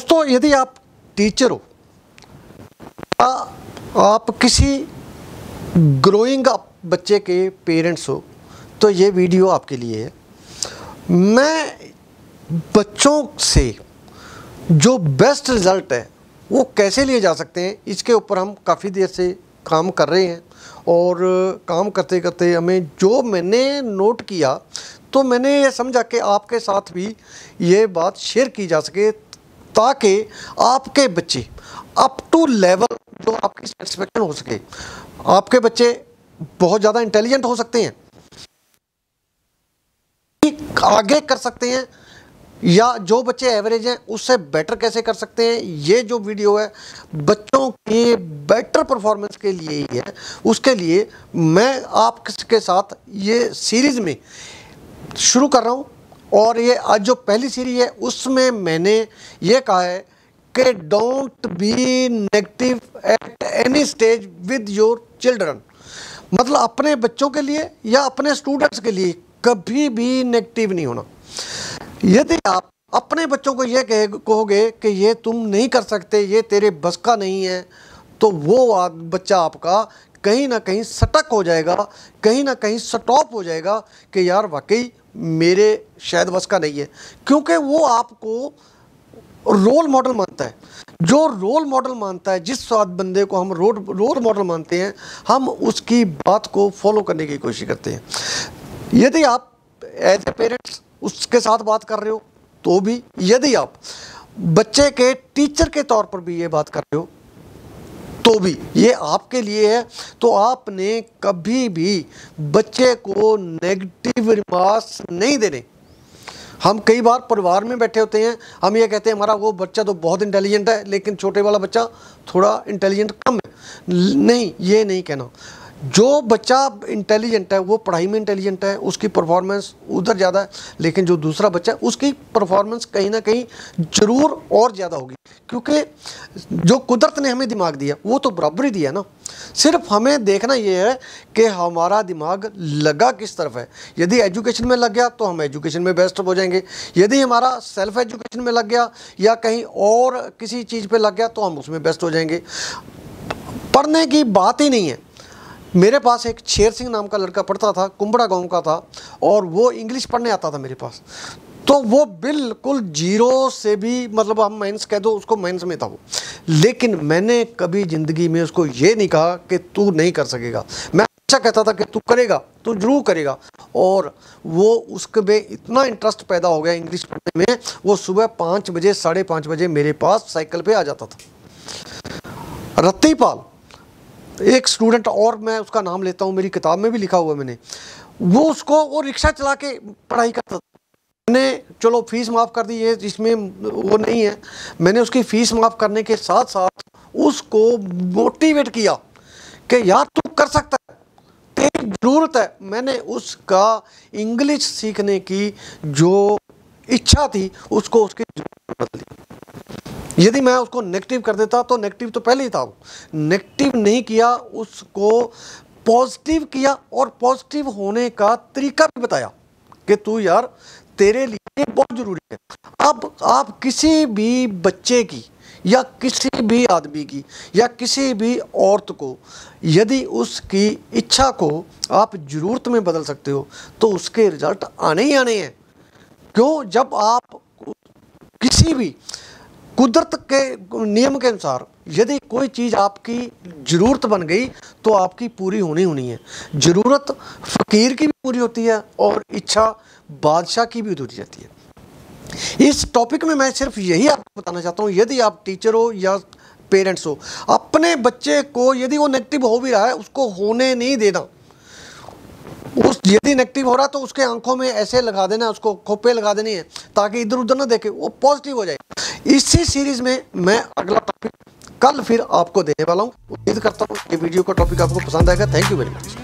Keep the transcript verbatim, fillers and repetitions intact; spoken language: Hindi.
दोस्तों, यदि आप टीचर हो, आ, आप किसी ग्रोइंग अप बच्चे के पेरेंट्स हो, तो ये वीडियो आपके लिए है। मैं बच्चों से जो बेस्ट रिज़ल्ट है वो कैसे लिए जा सकते हैं, इसके ऊपर हम काफ़ी देर से काम कर रहे हैं। और काम करते करते हमें जो मैंने नोट किया, तो मैंने ये समझा कि आपके साथ भी ये बात शेयर की जा सके, ताकि आपके बच्चे अप टू लेवल जो आपकी सेटिस्फेक्शन हो सके। आपके बच्चे बहुत ज़्यादा इंटेलिजेंट हो सकते हैं, आगे कर सकते हैं, या जो बच्चे एवरेज हैं उससे बेटर कैसे कर सकते हैं। ये जो वीडियो है बच्चों के बेटर परफॉर्मेंस के लिए ही है। उसके लिए मैं आपके साथ ये सीरीज़ में शुरू कर रहा हूँ। और ये आज जो पहली सीरीज है उसमें मैंने ये कहा है कि don't be negative at any stage with your children. मतलब अपने बच्चों के लिए या अपने स्टूडेंट्स के लिए कभी भी नेगेटिव नहीं होना। यदि आप अपने बच्चों को ये कहे कहोगे कि ये तुम नहीं कर सकते, ये तेरे बस का नहीं है, तो वो बच्चा आपका कहीं ना कहीं सटक हो जाएगा, कहीं ना कहीं स्टॉप हो जाएगा कि यार वाकई मेरे शायद बस का नहीं है। क्योंकि वो आपको रोल मॉडल मानता है। जो रोल मॉडल मानता है, जिस बंदे को हम रोल रोल मॉडल मानते हैं, हम उसकी बात को फॉलो करने की कोशिश करते हैं। यदि आप एज ए पेरेंट्स उसके साथ बात कर रहे हो तो भी, यदि आप बच्चे के टीचर के तौर पर भी ये बात कर रहे हो तो भी, ये आपके लिए है। तो आपने कभी भी बच्चे को नेगेटिव रिमार्क्स नहीं देने। हम कई बार परिवार में बैठे होते हैं, हम ये कहते हैं हमारा वो बच्चा तो बहुत इंटेलिजेंट है, लेकिन छोटे वाला बच्चा थोड़ा इंटेलिजेंट कम है। नहीं, ये नहीं कहना। जो बच्चा इंटेलिजेंट है वो पढ़ाई में इंटेलिजेंट है, उसकी परफॉर्मेंस उधर ज़्यादा है, लेकिन जो दूसरा बच्चा है उसकी परफॉर्मेंस कहीं ना कहीं ज़रूर और ज़्यादा होगी। क्योंकि जो कुदरत ने हमें दिमाग दिया वो तो बराबर ही दिया ना। सिर्फ हमें देखना ये है कि हमारा दिमाग लगा किस तरफ है। यदि एजुकेशन में लग गया तो हम एजुकेशन में बेस्ट हो जाएंगे। यदि हमारा सेल्फ एजुकेशन में लग गया या कहीं और किसी चीज़ पर लग गया तो हम उसमें बेस्ट हो जाएंगे। पढ़ने की बात ही नहीं है। मेरे पास एक शेर सिंह नाम का लड़का पढ़ता था, कुंबड़ा गांव का था, और वो इंग्लिश पढ़ने आता था मेरे पास। तो वो बिल्कुल जीरो से भी, मतलब हम माइनस कह दो उसको, माइनस में था वो। लेकिन मैंने कभी ज़िंदगी में उसको ये नहीं कहा कि तू नहीं कर सकेगा। मैं अच्छा कहता था कि तू करेगा, तू जरूर करेगा। और वो उसके में इतना इंटरेस्ट पैदा हो गया इंग्लिश पढ़ने में, वो सुबह पाँच बजे साढ़े पाँच बजे मेरे पास साइकिल पर आ जाता था। रत्तीपाल एक स्टूडेंट, और मैं उसका नाम लेता हूँ, मेरी किताब में भी लिखा हुआ है मैंने, वो उसको वो रिक्शा चला के पढ़ाई करता था। मैंने चलो फीस माफ़ कर दी, ये इसमें वो नहीं है। मैंने उसकी फ़ीस माफ़ करने के साथ साथ उसको मोटिवेट किया कि यार तू कर सकता है, तेरी ज़रूरत है। मैंने उसका इंग्लिश सीखने की जो इच्छा थी उसको उसकी ज़रूरत बदली। यदि मैं उसको नेगेटिव कर देता तो नेगेटिव तो पहले ही था, वो नेगेटिव नहीं किया, उसको पॉजिटिव किया। और पॉजिटिव होने का तरीका भी बताया कि तू यार तेरे लिए बहुत ज़रूरी है। अब आप किसी भी बच्चे की या किसी भी आदमी की या किसी भी औरत को, यदि उसकी इच्छा को आप ज़रूरत में बदल सकते हो तो उसके रिज़ल्ट आने ही आने हैं। क्यों? जब आप किसी भी कुदरत के नियम के अनुसार यदि कोई चीज़ आपकी ज़रूरत बन गई तो आपकी पूरी होनी होनी है। ज़रूरत फ़कीर की भी पूरी होती है और इच्छा बादशाह की भी पूरी जाती है। इस टॉपिक में मैं सिर्फ यही आपको बताना चाहता हूँ, यदि आप टीचर हो या पेरेंट्स हो, अपने बच्चे को यदि वो नेगेटिव हो भी रहा है उसको होने नहीं देना। उस यदि नेगेटिव हो रहा तो उसके आंखों में ऐसे लगा देना, उसको खोपे लगा देनी है ताकि इधर उधर ना देखे, वो पॉजिटिव हो जाए। इसी सीरीज में मैं अगला टॉपिक कल फिर आपको देने वाला हूँ। उम्मीद करता हूँ ये वीडियो का टॉपिक आपको पसंद आएगा। Thank you very much.